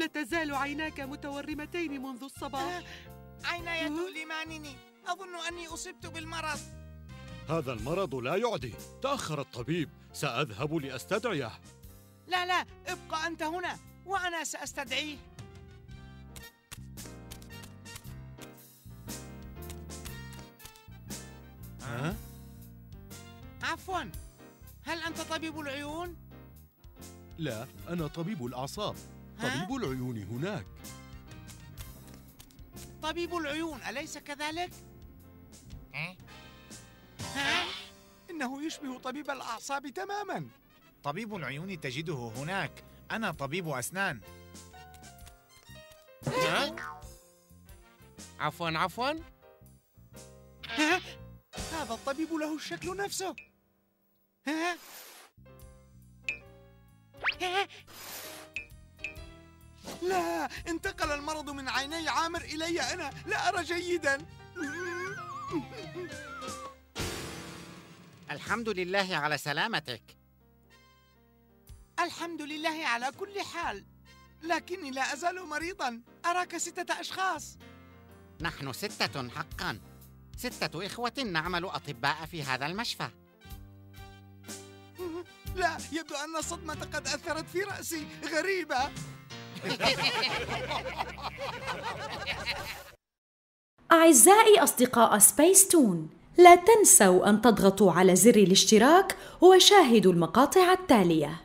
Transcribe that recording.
لا تزال عيناك متورمتين منذ الصباح. عيناي تؤلمانني، أظن أني أصبت بالمرض. هذا المرض لا يعدي. تأخر الطبيب، سأذهب لأستدعيه. لا لا، ابقى أنت هنا وأنا سأستدعيه. ها؟ عفواً، هل أنت طبيب العيون؟ لا، أنا طبيب الأعصاب. طبيب العيون هناك. طبيب العيون أليس كذلك؟ ها؟ إنه يشبه طبيب الأعصاب تماماً. طبيب العيون تجده هناك، أنا طبيب أسنان. عفواً. ها؟ هذا الطبيب له الشكل نفسه. ها؟ لا، انتقل المرض من عيني عامر إلي أنا، لا أرى جيداً. الحمد لله على سلامتك. الحمد لله على كل حال، لكني لا أزال مريضاً. أراك 6 أشخاص. نحن 6 حقاً، 6 إخوة نعمل أطباء في هذا المشفى. لا، يبدو أن الصدمة قد أثرت في رأسي. غريبة. أعزائي أصدقاء سبيس تون، لا تنسوا أن تضغطوا على زر الاشتراك وشاهدوا المقاطع التالية.